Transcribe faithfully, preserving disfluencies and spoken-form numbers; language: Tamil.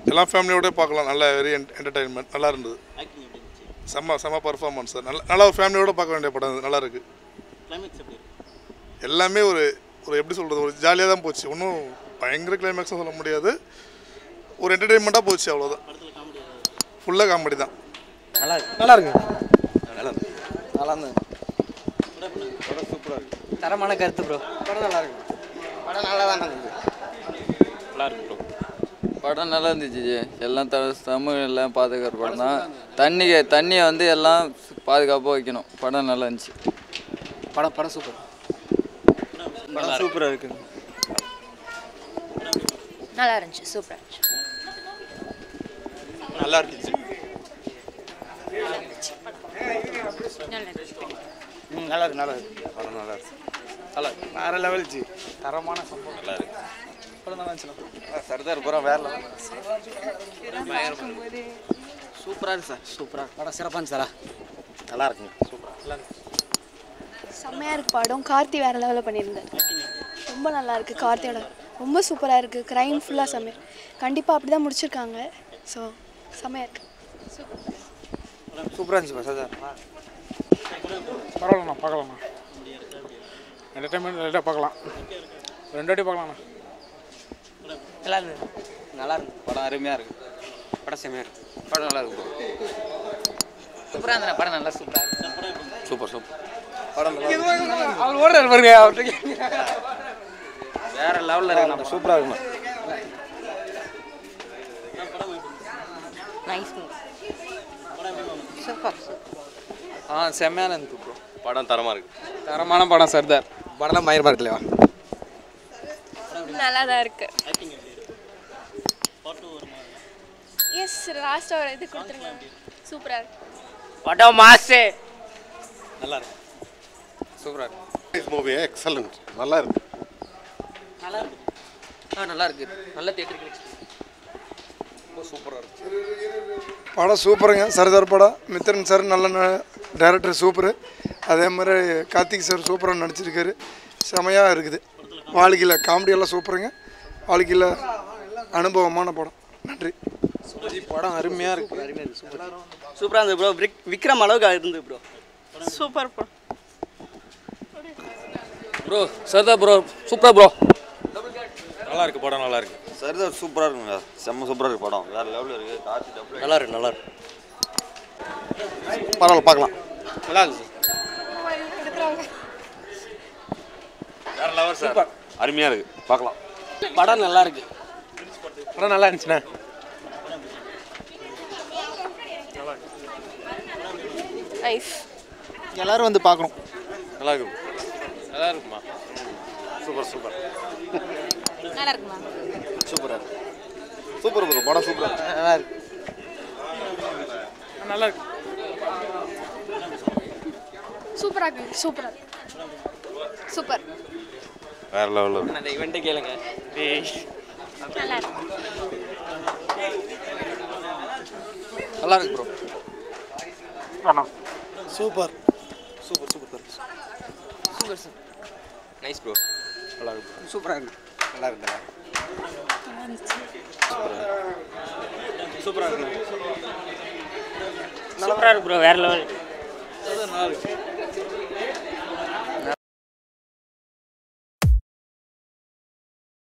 எல்லாம் ஃபேமிலியோட பார்க்கலாம். நல்ல வெரி என்டர்டைன்மெண்ட் நல்லா இருந்தது. செம்ம செம்ம பர்ஃபார்மன்ஸ் சார். நல்ல நல்லா ஃபேமிலியோட பார்க்க வேண்டிய படம் அது. நல்லா இருக்குது. எல்லாமே ஒரு ஒரு எப்படி சொல்கிறது, ஒரு ஜாலியாக தான் போச்சு. ஒன்றும் பயங்கர கிளைமேக்ஸும் சொல்ல முடியாது. ஒரு என்டர்டெயின்மெண்ட்டாக போச்சு, அவ்வளோதான். ஃபுல்லாக காமெடி தான். நல்லா இருக்கு நல்லா இருக்கு நல்லா இருக்கு நல்லா இருந்தது. படம் சூப்பராக இருக்குது. தரமான கருத்து ப்ரோ. படம் நல்லா இருக்கு. படம் நல்லா தான் இருந்தது. நல்லா இருக்கு ப்ரோ. படம் நல்லா இருந்துச்சு. எல்லாம் த தமிழ் எல்லாம் பாதுகாக்கிற படம் தான். தண்ணி தண்ணியை வந்து எல்லாம் பாதுகாப்பாக வைக்கணும். படம் நல்லா இருந்துச்சு. படம் படம் சூப்பர். படம் சூப்பராக இருக்குது. நல்லா இருந்துச்சு. சூப்பராக இருந்துச்சு. நல்லா இருந்துச்சு. ம் நல்லா இருக்கு நல்லா இருக்கு. படம் நல்லா இருக்கு. நல்லா இருக்கு. வேற லெவல் ஜி. தரமான சம்பவம். நல்லா இருக்கு. படம் நல்லா இருந்துச்சு. சர்தார் புறம் வேற லெவல். சூப்பராக இருக்கு சார். சூப்பராக படம் சிறப்பாக இருந்துச்சு சாரா. நல்லா இருக்குங்க. சூப்பராக நல்லா இருக்கு. செம்மையாக இருக்குது படம். கார்த்தி வேறு லெவலில் பண்ணியிருந்தேன். ரொம்ப நல்லா இருக்குது. கார்த்தியோட ரொம்ப சூப்பராக இருக்குது. க்ரைம் ஃபுல்லாக செம்மையாக கண்டிப்பாக அப்படி தான் முடிச்சிருக்காங்க. ஸோ செம்மையாக இருக்குது. சூப்பர் சூப்பராக இருந்துச்சு சார். பரவாயில்லண்ணா பார்க்கலாம்ண்ணா. என்டர்டைன்மெண்ட் லைட்டாக பார்க்கலாம். ரெண்டு வாட்டி பார்க்கலாம்ண்ணா. நல்லா இருந்தது. நல்லா இருக்கு. படம் அருமையாக இருக்குது. படம் செம்மையாக இருக்குது. படம் நல்லா இருக்கு. சூப்பராக இருந்தது. படம் நல்லா சூப்பராக இருக்கு. Super super. படம் அவர் ஓடுறாரு பாருங்க. அவர்கிட்ட வேற லெவலில் இருக்கு. சூப்பராக இருக்குண்ணா. நைஸ். சூப்பர். ஆ செம்மையான இருந்தது ப்ரோ. படம் தரமாக இருக்குது. தரமான படம் சர்தார். படம்லாம் பயங்கரமாக இருக்கு இல்லையா? நல்லா தான் இருக்குது. எஸ் லாஸ்ட்டாக ஒரு இது கொடுத்துருங்க. சூப்பராக இருக்கு. படம் மாசே. நல்லா இருக்கு. சூப்பராக இருக்கு. This movie excellent. நல்லா இருக்கு. நல்லா இருக்கு. ஆ நல்லா இருக்கு. நல்ல தியேட்டருக்கு எக்ஸ்பீரியன்ஸ். ரொம்ப சூப்பராக இருக்கு. படம் சூப்பருங்க. சர்தார் படம். மித்ரன் சார் நல்ல டைரக்டர் சூப்பரு. அதே மாதிரி கார்த்திக் சார் சூப்பராக நடிச்சிருக்காரு. செமையாக இருக்குது. வாழ்க்கையில் காமெடியெல்லாம் சூப்பருங்க. வாழ்க்கையில் அனுபவமான படம். நன்றி. படம் அருமையாக இருக்குது. அருமையாக இருக்குது. சூப்பராக இருந்தது ப்ரோ. விக் விக்ரம் அளவுக்கு இருந்தது ப்ரோ. சூப்பர் படம். ப்ரோ சர்தார் ப்ரோ சூப்பராக ப்ரோ. நல்லா இருக்கு. படம் நல்லா இருக்கு. சர்தார் சூப்பராக இருக்குங்க. செம்ம சூப்பராக இருக்கு படம். வேற லெவலில் இருக்கு. கார்த்தி டபுள் நல்லா இருக்கு. நல்லா இருக்கு. பரவாயில்ல பார்க்கலாம். நல்லா இருக்கு. வேற லெவல் சார். அருமையாக இருக்கு. பார்க்கலாம். படம் நல்லா இருக்கு. படம் நல்லா இருந்துச்சுண்ணே. நைஸ். எல்லாரும் வந்து பார்க்கணும். நல்லா இருக்கு. நல்லா இருக்குமா. Super super. நல்லா இருக்குமா. சூப்பராக இருக்கு. Super bro. படம் சூப்பராக இருக்கு. நல்லா இருக்கு. நல்லா இருக்கு. சூப்பராக இருக்குது. சூப்பராக இருக்கு. சூப்பர். வேற லெவலில் இருக்கு. அந்த இவன்ட்டே கேளுங்க. நல்லா இருக்கு. நல்லா இருக்கு ப்ரோ. அண்ணா super. Super super super sir. Nice bro. நல்லா இருக்கு. சூப்பராக இருக்கு. நல்லா இருக்கு. சூப்பராக இருக்கு. சூப்பராக இருக்கு ப்ரோ. வேற லெவல். நல்லா இருக்கு.